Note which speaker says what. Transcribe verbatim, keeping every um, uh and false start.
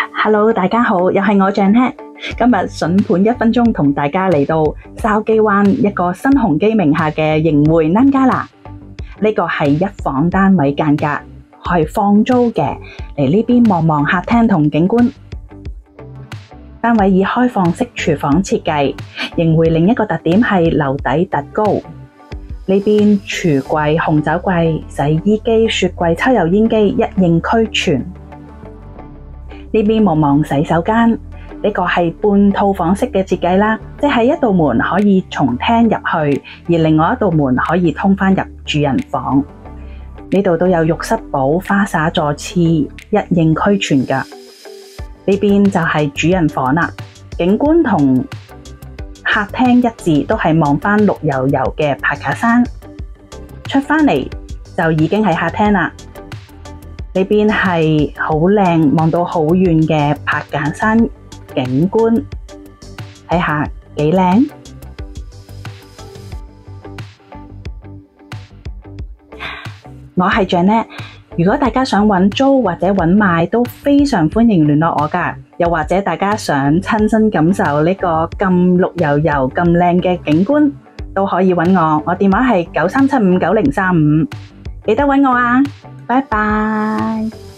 Speaker 1: Hello， 大家好，又係我 Janet。今日筍盤一分鐘同大家嚟到筲箕灣一個新鴻基名下嘅盈匯南加拿。呢個係一房單位間隔，係放租嘅。嚟呢邊望望客廳同景觀。單位以開放式廚房設計，盈匯另一個特點係樓底特高。呢邊櫥櫃、紅酒櫃、洗衣機、雪櫃、抽油煙機一應俱全。呢邊望望洗手間，呢個係半套房式嘅設計啦，即係一道門可以從廳入去，而另外一道門可以通返入主人房。呢度都有浴室寶、花灑座廁，一應俱全㗎。呢邊就係主人房啦，景觀同客廳一致，都係望返綠油油嘅柏架山。出返嚟就已經係客廳啦。呢邊係好靚，望到好遠嘅柏架山景觀，睇下幾靚。我係 Janet， 如果大家想揾租或者揾賣，都非常歡迎聯絡我㗎。又或者大家想親身感受呢個咁綠油油、咁靚嘅景觀，都可以揾我。我電話係九三七五九零三五，記得揾我啊！拜拜。